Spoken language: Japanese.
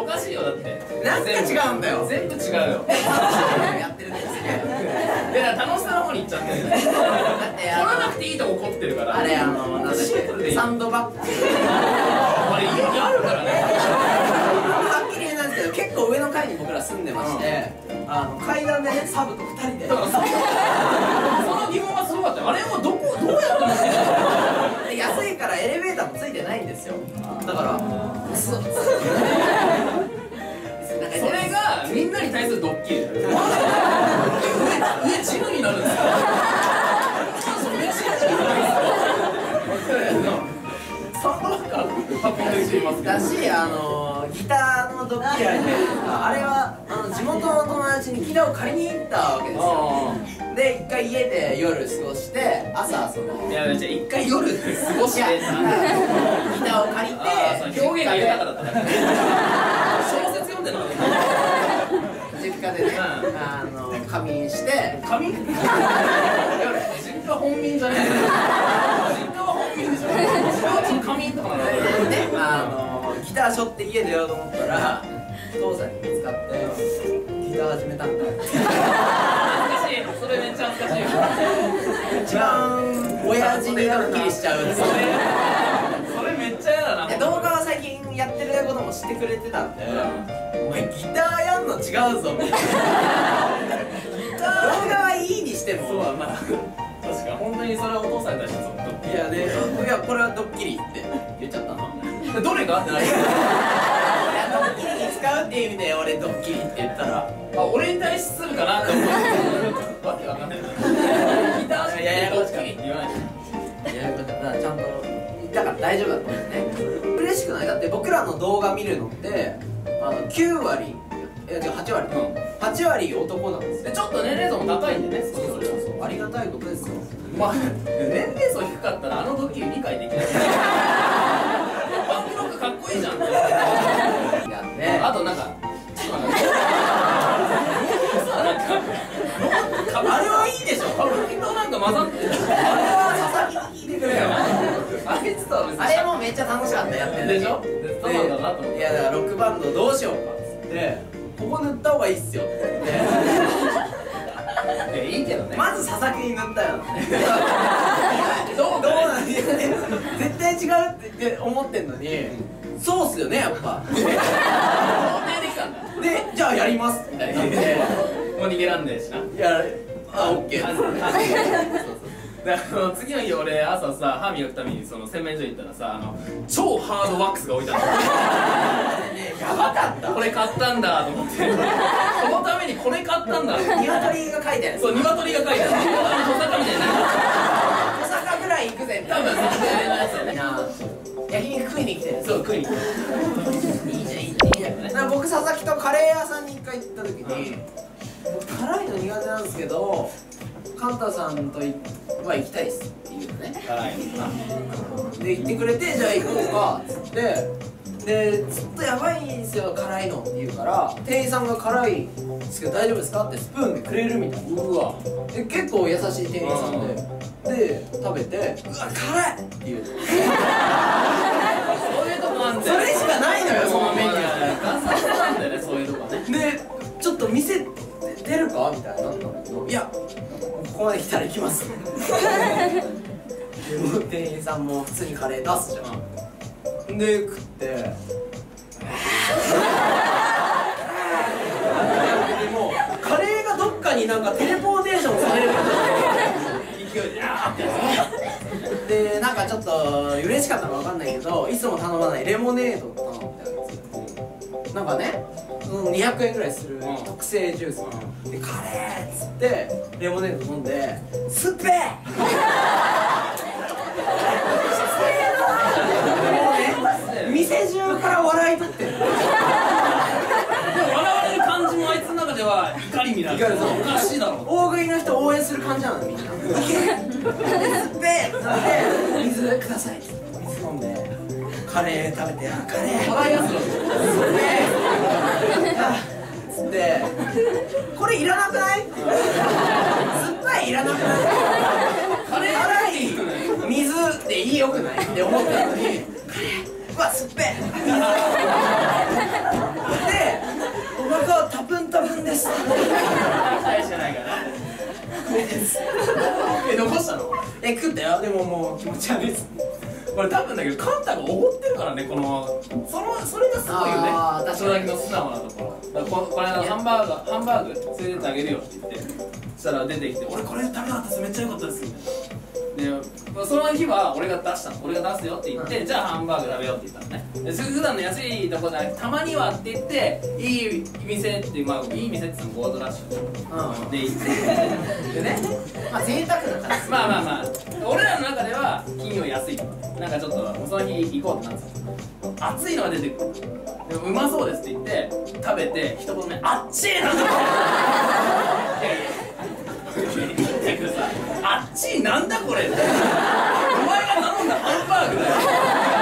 かしいよだって。 なんか違うんだよ。 全部違うよ。 やってるんですね。 いや楽しさの方に行っちゃってる。だって取らなくていいとこ凝ってるから。 あれなんだっけ、サンドバッグ。 あれ意味あるからね。 はっきり言えないんですけど、結構上の階に僕ら住んでまして、階段でね、サブと2人で。 だからその疑問がすごかったよ。あれをどうやって持ってるの？ 安いからエレベーターもついてないんですよ。だからそれがみんなに対するドッキリだよ。上ジムになるんですか？上ジムになるんですか？サンドバッグ運んでる人いますけど。 だし、ギターのドッキリあるじゃないですか。あれは地元の友達にギターを借りに行ったわけですよ。で、一回家で夜過ごして、朝そのいや、じゃあ一回夜過ごしてギターを借りて、 表現が豊かだっただけ。小説読んでるの？ 実家でね、仮眠して、 仮眠？実家本眠じゃねえ。実家は本眠でしょ。仮眠とかなの？ でね、ギター背負って家出ようと思ったら、父さんに見つかって、ギター始めたんかい。 それめっちゃ恥ずかしいよ。 一番親父にドッキリしちゃう。 それめっちゃ嫌だな。 動画は最近やってることも知ってくれてたんで、お前ギターやんの違うぞみたいな。動画はいいにしても、まあ確か本当にそれはお父さんに対してずっといやこれはドッキリって言っちゃったの。 どれがってなる。 ドッキリに使うっていう意味で俺ドッキリって言ったら、 俺に対するかなって思う。わけわかんない。ギターしかドッキリって言わないし。 いやだからちゃんとだから大丈夫だと思うんですね。嬉しくない？だって僕らの動画見るのって9割、いや違う8割、8割男なんですよ。 ちょっと年齢層も高いんでね。 そうありがたいことですよ。 まあ年齢層低かったらあのドッキリ理解できない。バックロックかっこいいじゃん。あとなんかあれはいいでしょ。歌舞伎となんか混ざってる。あれは佐々木に聞いてくれよ。あれもめっちゃ楽しかったやってるでしょ。そうなんだなと思って。 いやだからロックバンドどうしようかっつってここ塗った方がいいっすよって言っていいけどね。 まず佐々木に塗ったよ。どうなん絶対違うって言って思ってんのにそうっすよねやっぱ。 肯定できたんだ。 でじゃあやりますみたいな感じでもう逃げらんねえしな。 いやオッケー。 次の日俺朝さ歯磨くためにその洗面所行ったらさ超ハードワックスが置いてあった。 やばかった。 これ買ったんだと思ってこのためにこれ買ったんだ。 鶏が書いてある。 そう鶏が書いてある。トサカみたいな。 トサカぐらい行くぜ多分それのやつだね。 焼肉食いに来てる。 そう食いに来てる。いいじゃんいいじゃん。 だから僕佐々木とカレー屋さんに一回行った時に辛いの苦手なんですけどカンタさんとは行きたいっすっていうのね。 辛いで言ってくれてじゃあ行こうかっつってでずっとやばいんですよ辛いのって言うから店員さんが辛いですけど大丈夫ですかってスプーンでくれるみたいな。 うわで結構優しい店員さんで食べてうわ辛いって言う。 そういうとこなんだよ。 それしかないのよそのメニュー。 ガサガサなんだよねそういうとこね。 でちょっと店出るかみたいになったんだけどいやここまで来たら行きます。で店員さんも普通にカレー出すじゃん。で食ってでもカレーがどっかになんかテレポーテーションされるみたいな勢いででなんかちょっと嬉しかったのか分かんないけどいつも頼まないレモネードを頼んでたんですよ。なんかね200円ぐらいする特製ジュースでカレーっつってレモネード飲んでスッペー店中から笑い取ってる。笑われる感じもあいつの中では怒りみたいな。おかしいだろ。 大食いの人応援する感じなのみんな。スッペーって水くださいって水飲んでカレー食べてカレー笑いやつだろ。 つってこれいらなくない？酸っぱいいらなくない？カレー辛い水でいいよくないって思ったのにカレーうわ酸っぱいでです残したの？ 食ったよ。でももう気持ち悪いです。 これ多分だけどカンタがおごってるからね、このそれがすごいよね。それだけの素直なところ。だからこの間ハンバーグ連れてってあげるよって言って、そしたら出てきて、俺これ食べなかったです、めっちゃ良かったですみたいな。でその日は俺が出したの、俺が出すよって言って、じゃあハンバーグ食べようって言ったのね。で普段の安いとこじゃなくて、たまにはって言って、いい店って、まあいい店って言ってもゴールドラッシュで行ってでね、 まあ贅沢な感じ。 まあ俺らの中では金曜安い、なんかちょっとその日行こうってなってた。熱いのが出てくる。でもうまそうですって言って食べて、一言目あっちーなんだあっちなんだこれって、お前が頼んだハンバーグだよ。